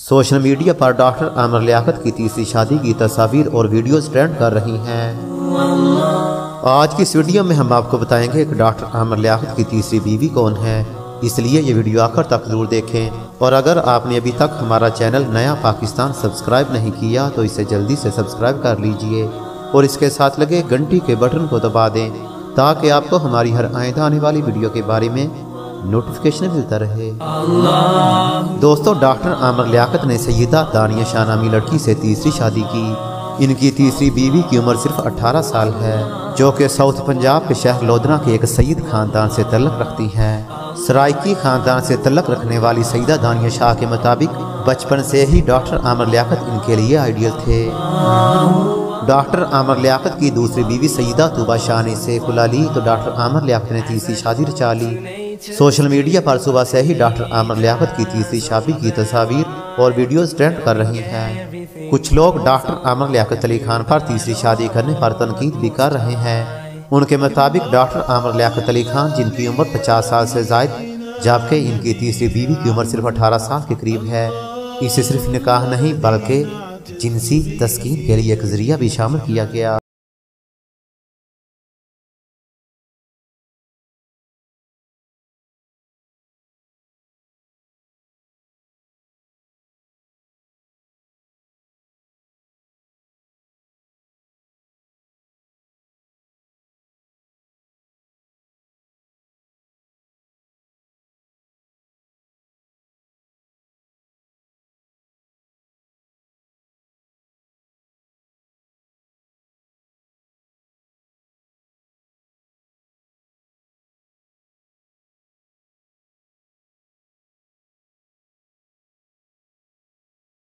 Social media पर doctor Aamir Liaquat की तीसरी शादी की तस्वीर और वीडियोस ट्रेंड कर रही हैं। आज की इस वीडियो में हम आपको बताएंगे कि डॉक्टर आमिर लियाकत की तीसरी बीवी कौन है, इसलिए ये वीडियो आखिर तक जरूर देखें। और अगर आपने अभी तक हमारा चैनल नया पाकिस्तान सब्सक्राइब नहीं किया तो इसे जल्दी से सब्सक्राइब कर लीजिए और इसके साथ लगे घंटी के बटन को दबा दें ताकि आपको हमारी हर आइंदा आने वाली वीडियो के बारे में नोटिफिकेशन मिलता रहे। दोस्तों, डॉक्टर आमिर लियाकत ने सैयदा दानिया शाह नामी लड़की से तीसरी शादी की। इनकी तीसरी बीवी की उम्र सिर्फ 18 साल है, जो कि साउथ पंजाब के शहर लोधना के एक सईद खानदान से तल्लक रखती हैं। सराइकी खानदान से तल्लक रखने वाली सैयदा दानिया शाह के मुताबिक बचपन से ही डॉक्टर आमिर लियाकत इनके लिए आइडियल थे। डॉक्टर आमिर लियाकत की दूसरी बीवी सैयदा तूबा शाह ने इसे बुला ली तो डॉक्टर आमिर लियाकत ने तीसरी शादी रचा ली। सोशल मीडिया पर सुबह से ही डॉक्टर आमिर लियाकत की तीसरी शादी की तस्वीर और वीडियोस ट्रेंड कर रही हैं। कुछ लोग डॉक्टर आमिर लियाकत अली खान पर तीसरी शादी करने पर तनकीद भी कर रहे हैं। उनके मुताबिक डॉक्टर आमिर लियाकत अली खान, जिनकी उम्र 50 साल से जायद जबकि इनकी तीसरी बीवी की उम्र सिर्फ 18 साल के करीब है, इसे सिर्फ निकाह नहीं बल्कि जिनसी तस्कीन के लिए एक जरिया भी शामिल किया गया।